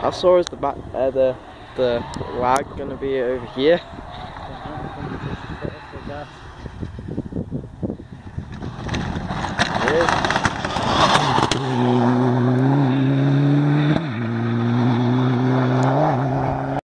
I saw as the lag gonna be over here. It is.